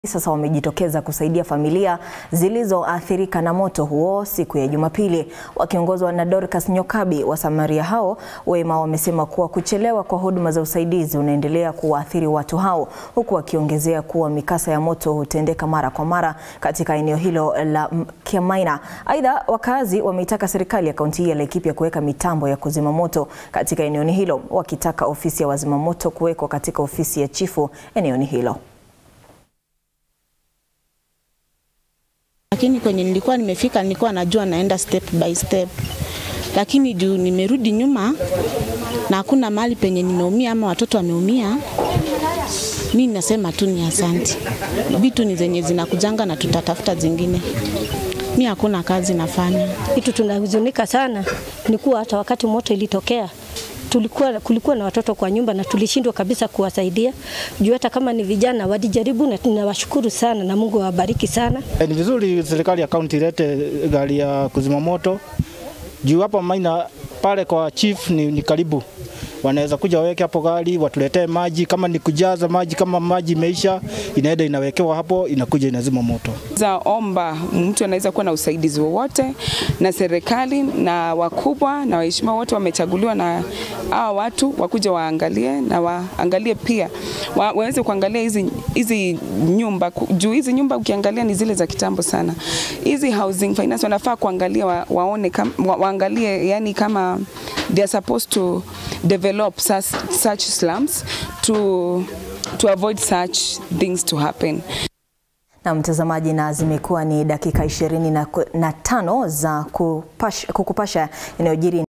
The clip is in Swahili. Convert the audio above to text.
Sasa wamejitokeza kusaidia familia zilizoathirika na moto huo siku ya Jumapili. Wakiongozwa na Dorcas Nyokabi, wasamaria hao wema wamesema kuwa kuchelewa kwa huduma za usaidizi unaendelea kuwaathiri watu hao, huku wakiongezea kuwa mikasa ya moto hutendeka mara kwa mara katika eneo hilo la Kiamaina. Aidha, wakazi wameitaka serikali ya kaunti ya Laikipia kuweka mitambo ya kuzima moto katika eneo hilo, wakitaka ofisi ya wazima moto kuwekwa katika ofisi ya chifu eneo hilo. Lakini kwenye nilikuwa nimefika nilikuwa najua naenda step by step. Lakini juu nimerudi nyuma na hakuna mahali penye nimeumia ama watoto wameumia, mimi nasema tu ni asante. Vitu ni zenye zinakujanga na tutatafuta zingine. Mimi hakuna kazi nafanya. Kitu tunahuzunika sana ni kuwa hata wakati moto ilitokea kulikuwa na watoto kwa nyumba na tulishindwa kabisa kuwasaidia. Juu hata kama ni vijana walijaribu na tunawashukuru sana na Mungu awabariki sana. Ni vizuri serikali ya kaunti ilete gari ya kuzima moto. Juu hapa Maina pale kwa chief ni karibu. Wanaweza kuja waweke hapo gari, watuletee maji, kama ni kujaza maji, kama maji imeisha inaenda inawekewa hapo, inakuja inazima moto. Zaomba mtu anaweza kuwa na usaidizi wowote na serikali na wakubwa na waheshimiwa wote wamechaguliwa na hao watu wakuja waangalie na waangalie pia waweze kuangalia hizi nyumba. Juu hizi nyumba ukiangalia ni zile za kitambo sana. Hizi housing finance wanafaa kuangalia waone waangalie yani kama they are supposed to develop such slums to avoid such things to happen. Na mtazamaji, na zimekuwa ni dakika 25 za kukupasha inayojiri